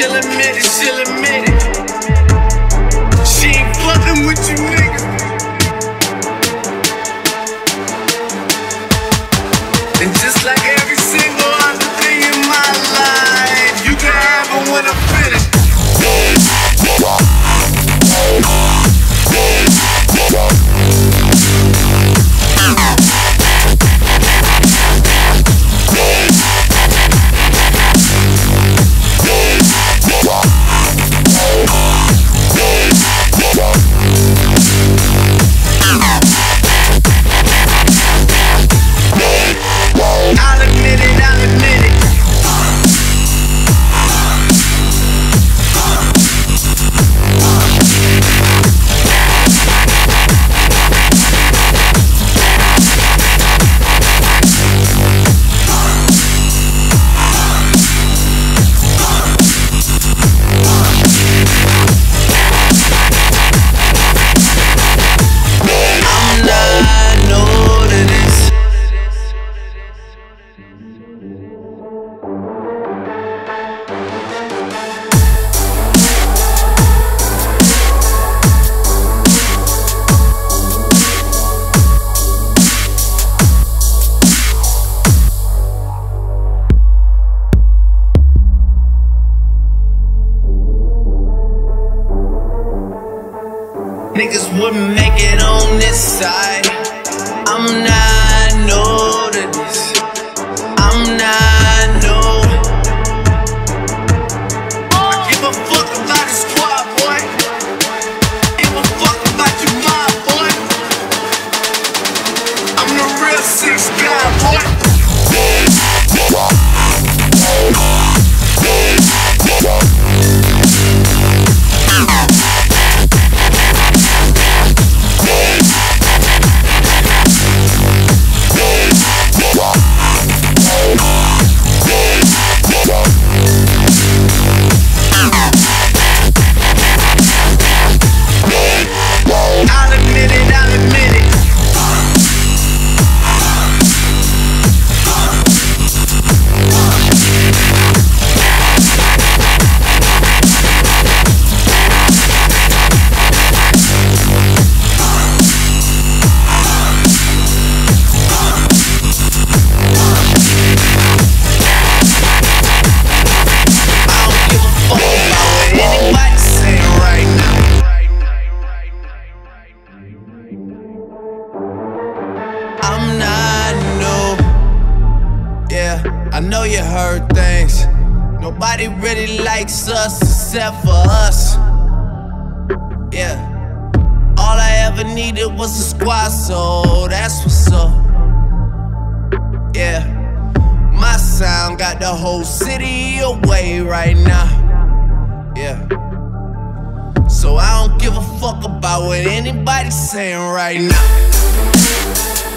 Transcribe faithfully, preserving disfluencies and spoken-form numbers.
she'll admit it, she'll admit it. She ain't fucking with you niggas. And just like every single other thing in my life, you can have it when I'm finished. Niggas wouldn't make it on this side. I'm not no to this. I'm not no. I give a fuck about the squad, boy. Give a fuck about your mob, boy. I'm the real six guy, boy. I'm not new. Yeah, I know you heard things. Nobody really likes us except for us. Yeah, all I ever needed was a squad, so that's what's up. Yeah, my sound got the whole city away right now. Yeah, so I don't give a fuck about what anybody's saying right now.